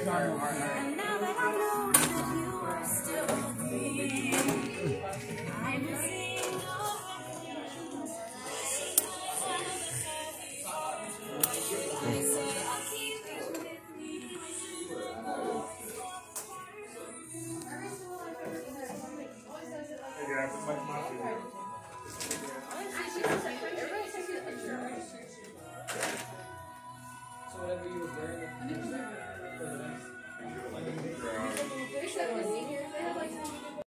And now that I know that you are still with me, I will sing they say I'll keep you with me. So whatever you were wearing,